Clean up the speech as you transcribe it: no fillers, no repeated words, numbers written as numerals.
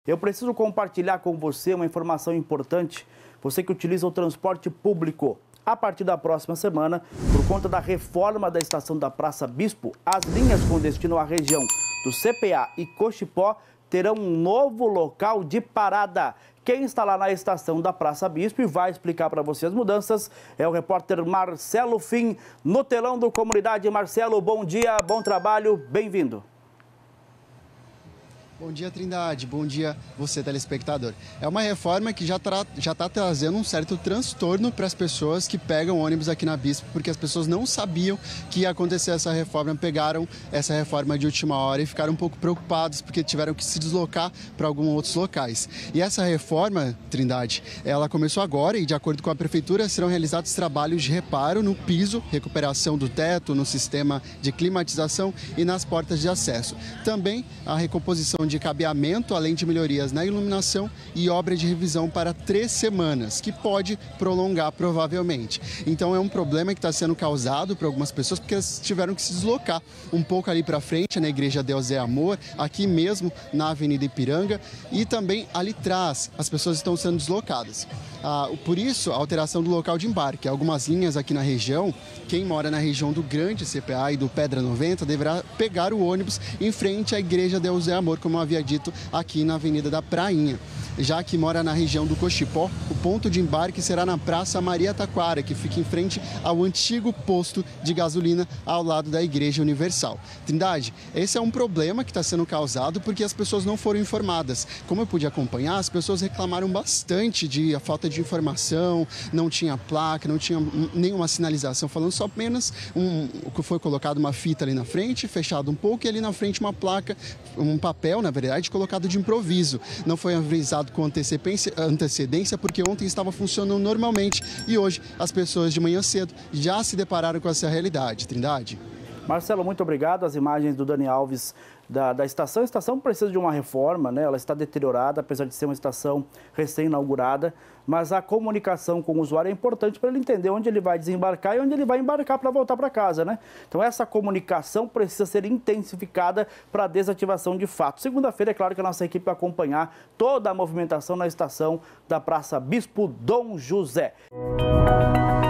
Eu preciso compartilhar com você uma informação importante. Você que utiliza o transporte público. A partir da próxima semana, por conta da reforma da estação da Praça Bispo, as linhas com destino à região do CPA e Cochipó terão um novo local de parada. Quem está lá na estação da Praça Bispo e vai explicar para você as mudanças é o repórter Marcelo Fim, no telão do Comunidade. Marcelo, bom dia, bom trabalho, bem-vindo. Bom dia, Trindade. Bom dia, você, telespectador. É uma reforma que já está trazendo um certo transtorno para as pessoas que pegam ônibus aqui na Bispo, porque as pessoas não sabiam que ia acontecer essa reforma, pegaram essa reforma de última hora e ficaram um pouco preocupados, porque tiveram que se deslocar para alguns outros locais. E essa reforma, Trindade, ela começou agora e, de acordo com a Prefeitura, serão realizados trabalhos de reparo no piso, recuperação do teto, no sistema de climatização e nas portas de acesso. Também a recomposição de cabeamento, além de melhorias na iluminação e obra de revisão para 3 semanas, que pode prolongar provavelmente. Então é um problema que está sendo causado por algumas pessoas, porque elas tiveram que se deslocar um pouco ali para frente, na Igreja Deus é Amor, aqui mesmo na Avenida Ipiranga, e também ali atrás as pessoas estão sendo deslocadas. Por isso, a alteração do local de embarque. Algumas linhas aqui na região, quem mora na região do Grande CPA e do Pedra 90 deverá pegar o ônibus em frente à Igreja Deus é Amor, como eu havia dito, aqui na Avenida da Prainha. Já que mora na região do Cochipó, o ponto de embarque será na Praça Maria Taquara, que fica em frente ao antigo posto de gasolina ao lado da Igreja Universal. Trindade, esse é um problema que está sendo causado porque as pessoas não foram informadas. Como eu pude acompanhar, as pessoas reclamaram bastante de a falta de informação, não tinha placa, não tinha nenhuma sinalização, falando só apenas que foi colocado uma fita ali na frente, fechado um pouco, e ali na frente uma placa, um papel, na verdade, colocado de improviso. Não foi avisado com antecedência, porque ontem estava funcionando normalmente e hoje as pessoas de manhã cedo já se depararam com essa realidade. Trindade. Marcelo, muito obrigado. As imagens do Dani Alves da estação. A estação precisa de uma reforma, né? Ela está deteriorada, apesar de ser uma estação recém-inaugurada, mas a comunicação com o usuário é importante para ele entender onde ele vai desembarcar e onde ele vai embarcar para voltar para casa, né? Então essa comunicação precisa ser intensificada para a desativação de fato. Segunda-feira, é claro que a nossa equipe vai acompanhar toda a movimentação na estação da Praça Bispo Dom José.